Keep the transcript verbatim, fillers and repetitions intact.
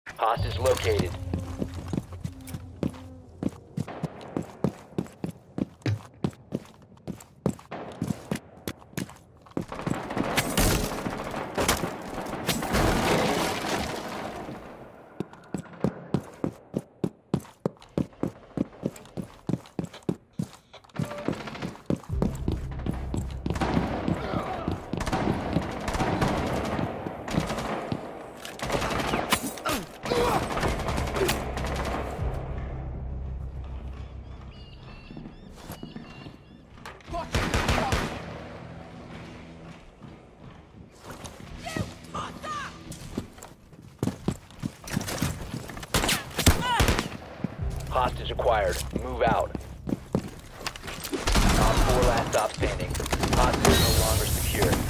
Hostage located. Hostage acquired. Move out. Op four last stop standing. Hostage no longer secure.